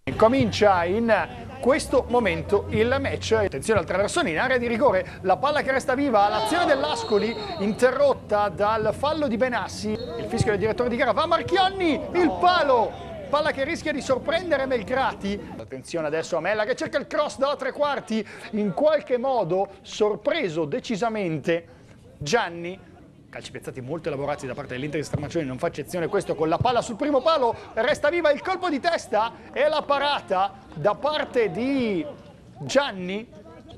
Comincia in questo momento il match. Attenzione al traversone in area di rigore, la palla che resta viva, l'azione dell'Ascoli interrotta dal fallo di Benassi. Il fischio del direttore di gara va a Marchionni, il palo, palla che rischia di sorprendere Melgrati. Attenzione adesso a Mella che cerca il cross dalla tre quarti, in qualche modo sorpreso decisamente Gianni. Calci piazzati molto elaborati da parte dell'Inter di Stramaccioni, non fa eccezione questo con la palla sul primo palo, resta viva il colpo di testa e la parata da parte di Gianni.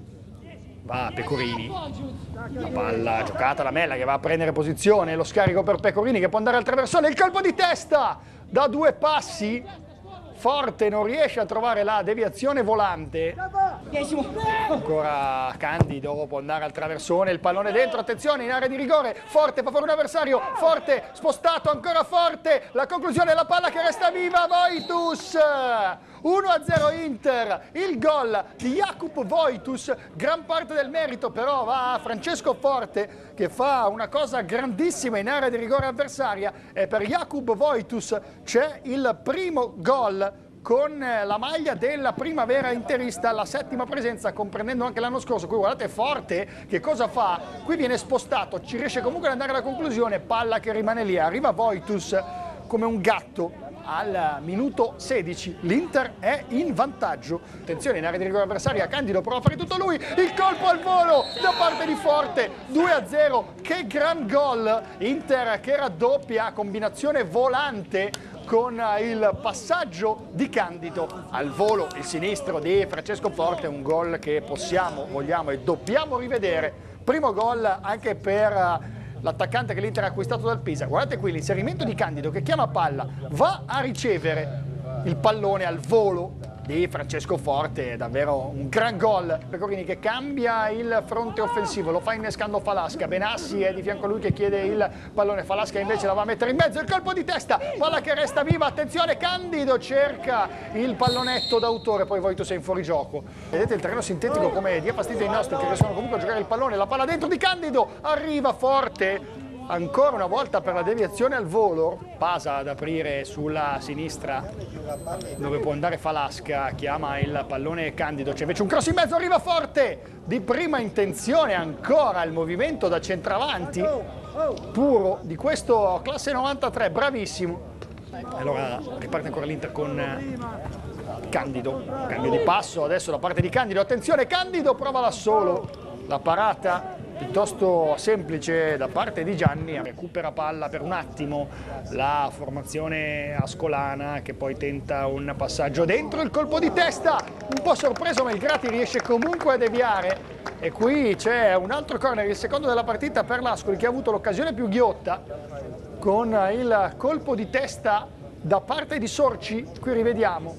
Va Pecorini, la palla giocata da Mella che va a prendere posizione, lo scarico per Pecorini che può andare al traversone, il colpo di testa da due passi. Forte non riesce a trovare la deviazione volante. Ancora Candido può andare al traversone, il pallone dentro, attenzione in area di rigore, Forte fa fuori un avversario, Forte spostato, ancora Forte, la conclusione, la palla che resta viva, Wojtus! 1-0 Inter, il gol di Jakub Wojtus, gran parte del merito però va a Francesco Forte che fa una cosa grandissima in area di rigore avversaria e per Jakub Wojtus c'è il primo gol con la maglia della primavera interista, la settima presenza comprendendo anche l'anno scorso. Qui guardate Forte che cosa fa, qui viene spostato, ci riesce comunque ad andare alla conclusione, palla che rimane lì, arriva Wojtus come un gatto. Al minuto 16 l'Inter è in vantaggio. Attenzione in area di rigore avversaria, Candido prova a fare tutto lui, il colpo al volo da parte di Forte, 2-0, che gran gol, Inter che raddoppia, combinazione volante con il passaggio di Candido al volo, il sinistro di Francesco Forte, un gol che possiamo, vogliamo e dobbiamo rivedere, primo gol anche per l'attaccante che l'Inter ha acquistato dal Pisa. Guardate qui l'inserimento di Candido che chiama palla, va a ricevere il pallone al volo di Francesco Forte, è davvero un gran gol. Pecorini che cambia il fronte offensivo, lo fa innescando Falasca, Benassi è di fianco a lui che chiede il pallone, Falasca invece la va a mettere in mezzo, il colpo di testa, palla che resta viva, attenzione Candido cerca il pallonetto d'autore, poi Wojtus è in fuorigioco. Vedete il terreno sintetico come dia fastidio ai nostri che riescono comunque a giocare il pallone, la palla dentro di Candido, arriva Forte. Ancora una volta per la deviazione al volo, Pasa ad aprire sulla sinistra dove può andare Falasca, chiama il pallone Candido, c'è invece un cross in mezzo, arriva Forte, di prima intenzione ancora il movimento da centravanti, puro di questo classe 93, bravissimo. Allora riparte ancora l'Inter con Candido, cambio di passo adesso da parte di Candido, attenzione Candido prova da solo, la parata piuttosto semplice da parte di Gianni, recupera palla per un attimo la formazione ascolana che poi tenta un passaggio dentro, il colpo di testa, un po' sorpreso Melgrati riesce comunque a deviare e qui c'è un altro corner, il secondo della partita per l'Ascoli che ha avuto l'occasione più ghiotta con il colpo di testa da parte di Sorci, qui rivediamo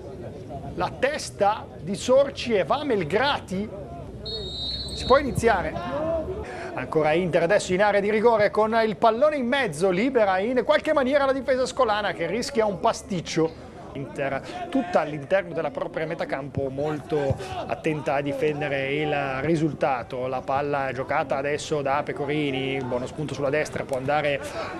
la testa di Sorci e va Melgrati, si può iniziare. Ancora Inter adesso in area di rigore con il pallone in mezzo, libera in qualche maniera la difesa ascolana che rischia un pasticcio. Inter tutta all'interno della propria metacampo molto attenta a difendere il risultato, la palla è giocata adesso da Pecorini, buono spunto sulla destra, può andare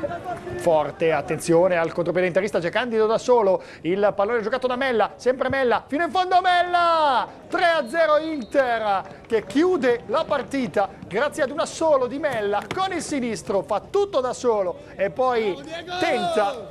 Forte, attenzione al contropiede interista, c'è Candido da solo, il pallone giocato da Mella, sempre Mella, fino in fondo Mella, 3-0 Inter che chiude la partita grazie ad un assolo di Mella con il sinistro, fa tutto da solo e poi tenta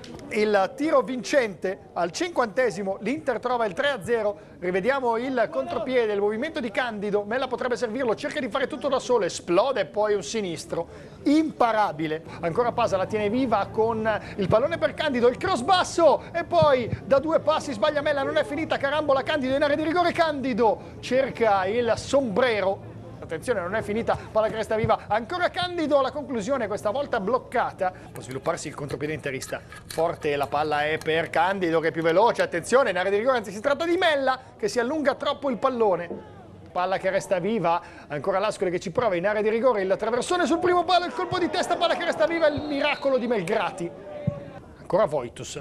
il tiro vincente al 50esimo, l'Inter trova il 3-0, rivediamo il contropiede, il movimento di Candido, Mella potrebbe servirlo, cerca di fare tutto da solo, esplode poi un sinistro, imparabile, ancora Pasa la tiene viva con il pallone per Candido, il cross basso e poi da due passi sbaglia Mella, non è finita, carambola Candido in area di rigore, Candido cerca il sombrero. Attenzione, non è finita, palla che resta viva, ancora Candido, la conclusione questa volta bloccata, può svilupparsi il contropiede interista, Forte, la palla è per Candido che è più veloce, attenzione, in area di rigore, anzi si tratta di Mella che si allunga troppo il pallone, palla che resta viva, ancora l'Ascoli che ci prova in area di rigore, il traversone sul primo palo, il colpo di testa, palla che resta viva, il miracolo di Melgrati, ancora Wojtus.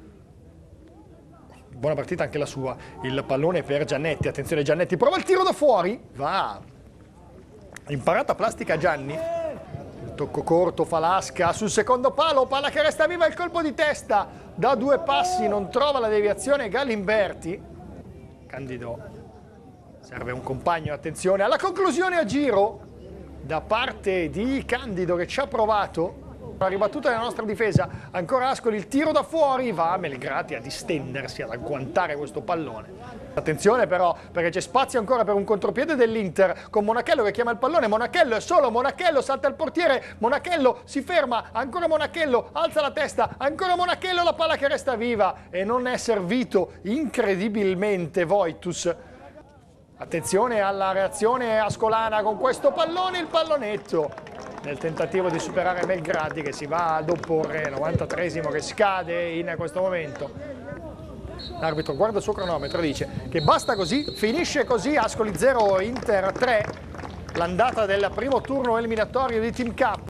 Buona partita anche la sua, il pallone per Giannetti, attenzione Giannetti, prova il tiro da fuori, va! Imparata plastica Gianni, Tocco corto, Falasca sul secondo palo, palla che resta viva, il colpo di testa da 2 passi, non trova la deviazione Galimberti. Candido, serve un compagno, attenzione alla conclusione a giro da parte di Candido che ci ha provato. Una ribattuta della nostra difesa, ancora Ascoli, il tiro da fuori, va Melgrati a distendersi, ad agguantare questo pallone. Attenzione però, perché c'è spazio ancora per un contropiede dell'Inter, con Monachello che chiama il pallone, Monachello è solo, Monachello salta il portiere, Monachello si ferma, ancora Monachello, alza la testa, ancora Monachello, la palla che resta viva e non è servito incredibilmente Voitus. Attenzione alla reazione ascolana con questo pallone, il pallonetto nel tentativo di superare Melgrati che si va ad opporre, 93esimo che scade in questo momento. L'arbitro guarda il suo cronometro, dice che basta così, finisce così, Ascoli 0, Inter 3, l'andata del primo turno eliminatorio di Team Cup.